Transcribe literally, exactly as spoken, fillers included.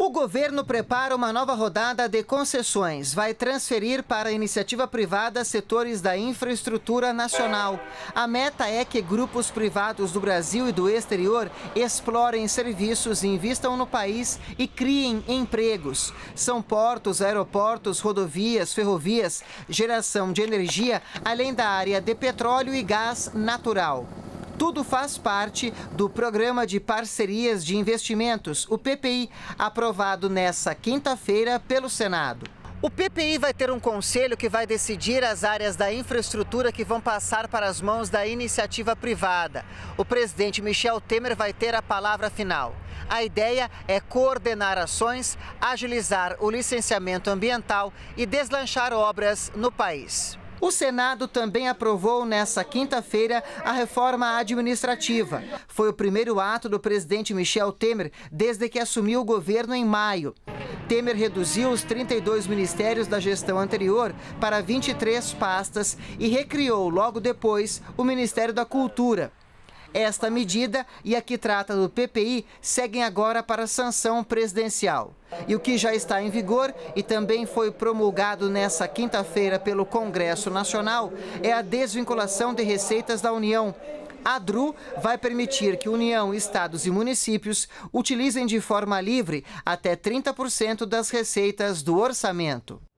O governo prepara uma nova rodada de concessões. Vai transferir para a iniciativa privada setores da infraestrutura nacional. A meta é que grupos privados do Brasil e do exterior explorem serviços, invistam no país e criem empregos. São portos, aeroportos, rodovias, ferrovias, geração de energia, além da área de petróleo e gás natural. Tudo faz parte do Programa de Parcerias de Investimentos, o P P I, aprovado nesta quinta-feira pelo Senado. O P P I vai ter um conselho que vai decidir as áreas da infraestrutura que vão passar para as mãos da iniciativa privada. O presidente Michel Temer vai ter a palavra final. A ideia é coordenar ações, agilizar o licenciamento ambiental e deslanchar obras no país. O Senado também aprovou nesta quinta-feira a reforma administrativa. Foi o primeiro ato do presidente Michel Temer desde que assumiu o governo em maio. Temer reduziu os trinta e dois ministérios da gestão anterior para vinte e três pastas e recriou logo depois o Ministério da Cultura. Esta medida e a que trata do P P I seguem agora para sanção presidencial. E o que já está em vigor e também foi promulgado nesta quinta-feira pelo Congresso Nacional é a desvinculação de receitas da União. A D R U vai permitir que União, estados e municípios utilizem de forma livre até trinta por cento das receitas do orçamento.